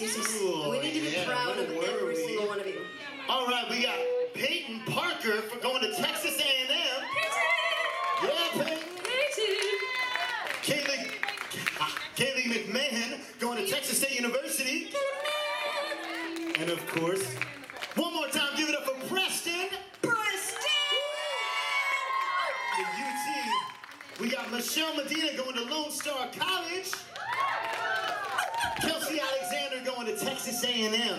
Cool. We need to be proud of every single one of you. All right, we got Peyton Parker for going to Texas A&M. Yeah, Peyton. Kaylee McMahon going to Texas State University. And of course, one more time, give it up for Preston. The UT. We got Michelle Medina going to Lone Star College. Kelsey Alexander going to Texas A&M.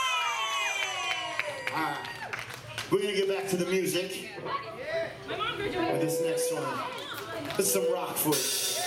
All right, we're gonna get back to the music with this next one. This is some rock for you.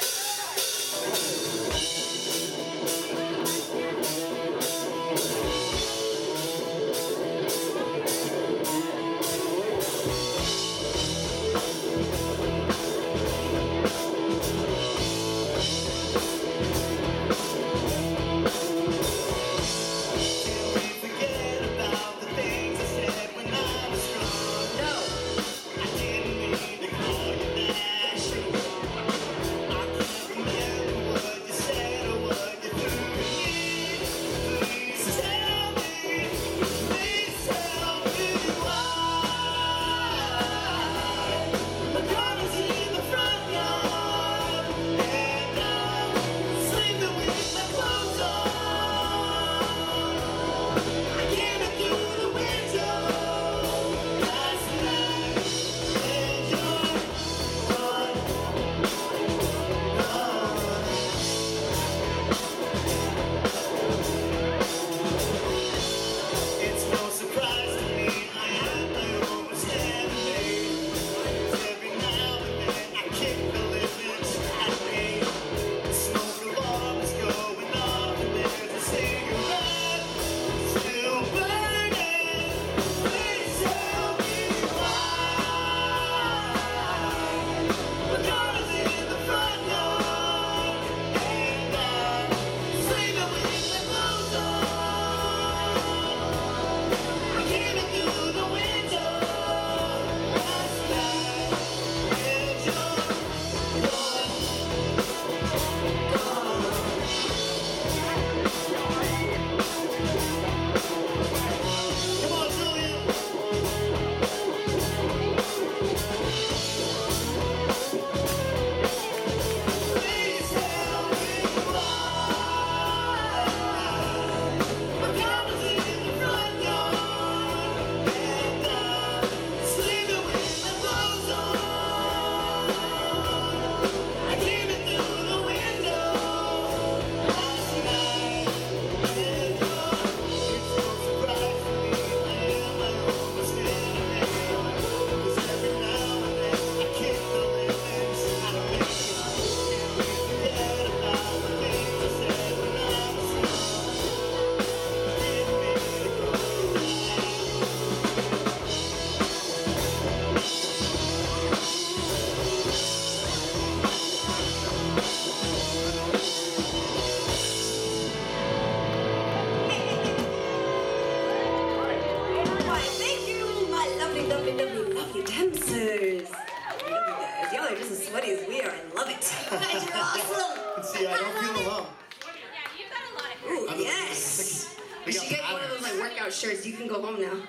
See, I don't feel alone. Yeah, you've got a lot of. Ooh, yes. You should get one of those like workout shirts. You can go home now.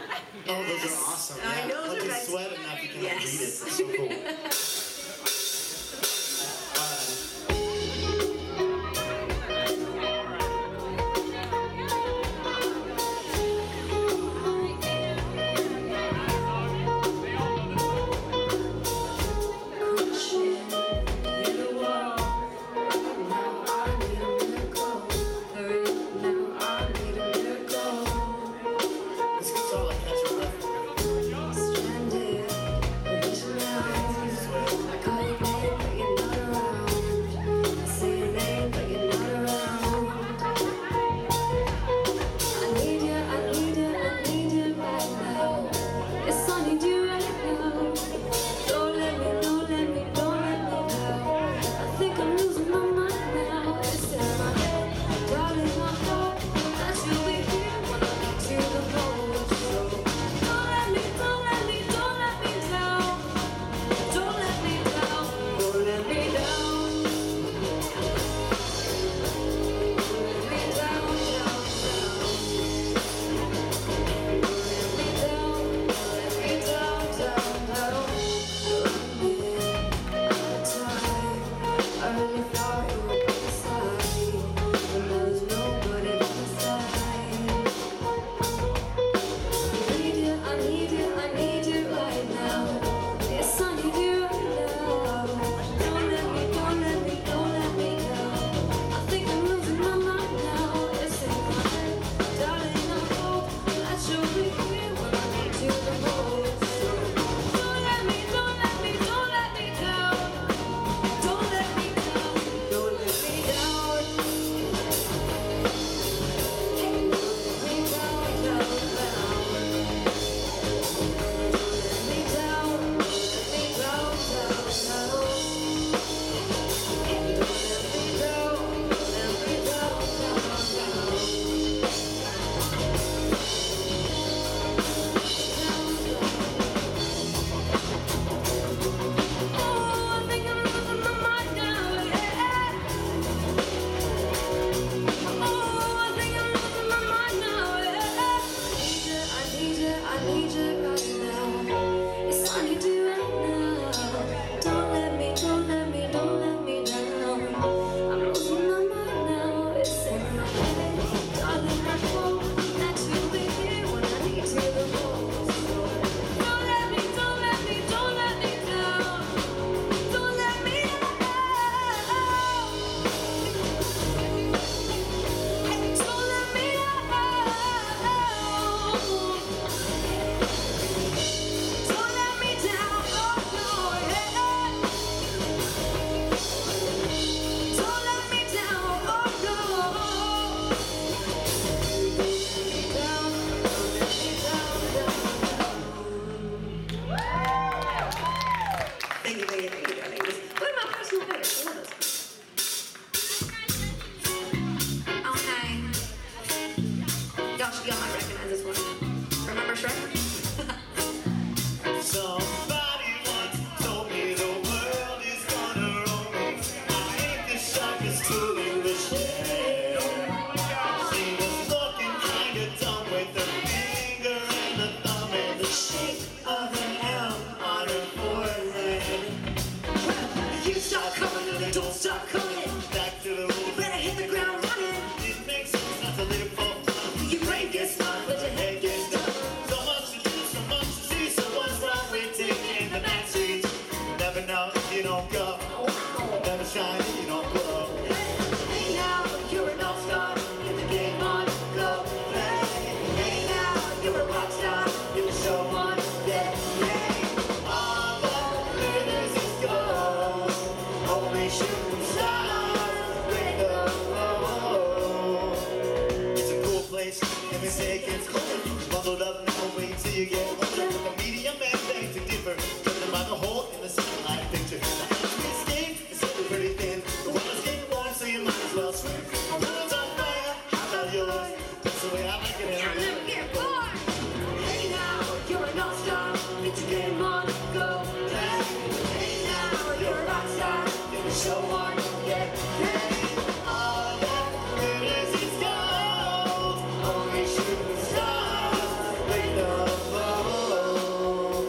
Oh, those are awesome. I know those are nice. Sweat enough you can read it. Yes. It's so cool. Stranded, you say it gets colder. Bundled up now, wait till you get older. With a medium and beg to differ. Judging by the hole in the second life picture. The ice skin is so pretty thin. The water's getting warm, so you might as well swim. The world's on fire, how about yours? That's the way I like it. I'll never get bored. Hey now, you're an all-star. Get your game on, go play. Hey now, you're a rock star. Get the show on, get paid. All that glitters is gold. Only shooting stars make the bubble.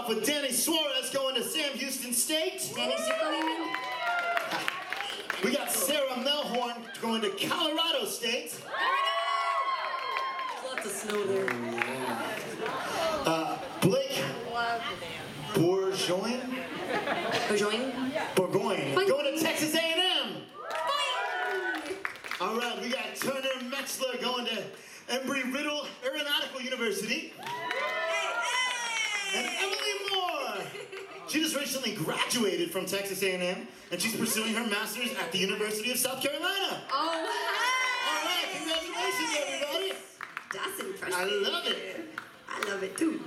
with Danny Suarez going to Sam Houston State. Danny's calling. We got Sarah Melhorn going to Colorado State. There's lots of snow there. Blake Bourgoin going to Texas A&M. All right, we got Turner Metzler going to Embry-Riddle Aeronautical University. And Emily Moore. She just recently graduated from Texas A&M, and she's pursuing her master's at the University of South Carolina. Oh, all right, congratulations, everybody. That's impressive. I love it. I love it too.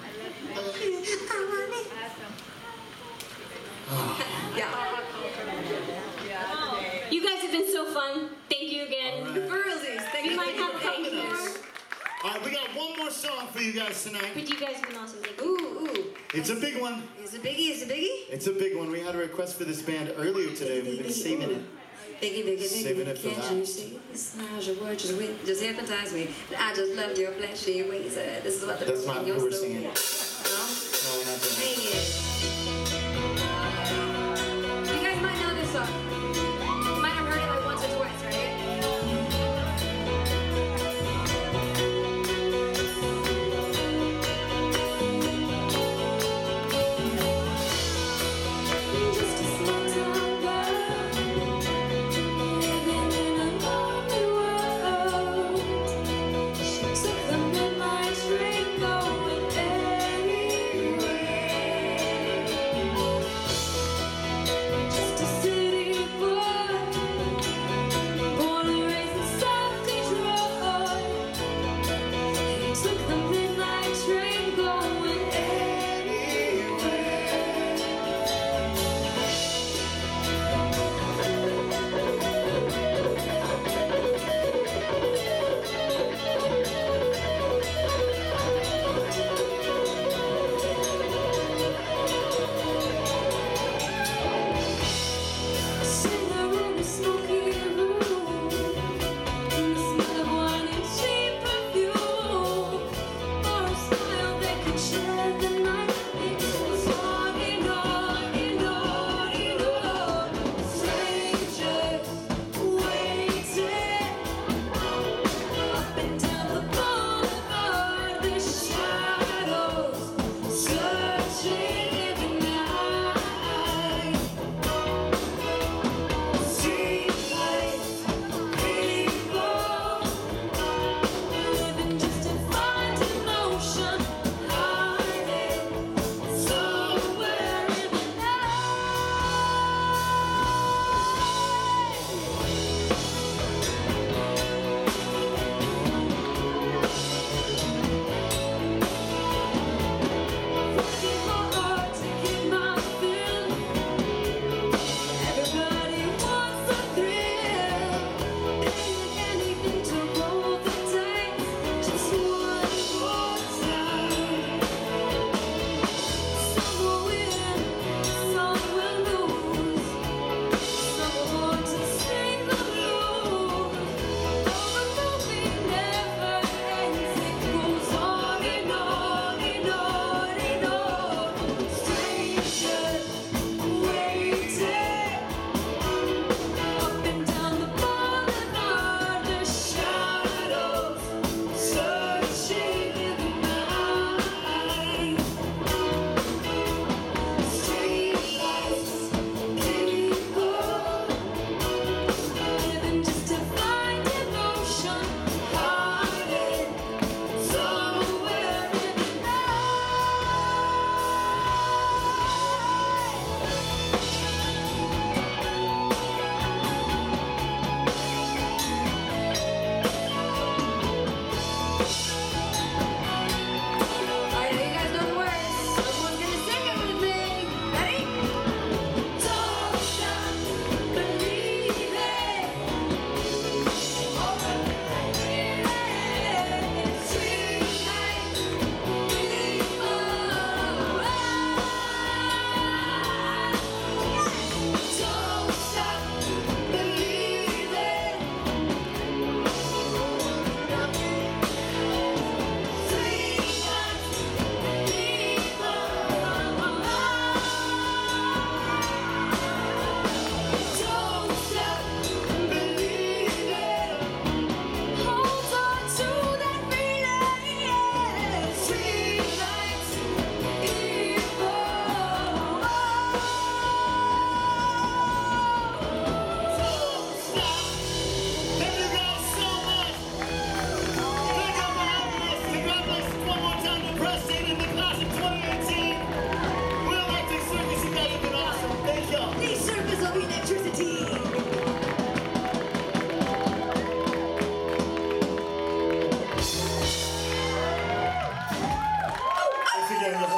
Yeah. You guys have been so fun. Thank you again. All right. For realsies. Thank We you. might have a couple Coming more. us. All right, we got one more song for you guys tonight. But you guys have been awesome. Thank you. Ooh. It's a big one. Is it biggie? Is it biggie? It's a big one. We had a request for this band earlier today. We've been saving it. Biggie. Saving it for Can't that. you see? This is your word, just hypnotize me. I just love your flashy ways. This is what the That's not what we're singing. No? No, we're not doing Dang it. it. You guys might know this song. You might have heard it like once or twice, right? Just a small town girl, living in a lonely world. She took the midnight train going anywhere. again.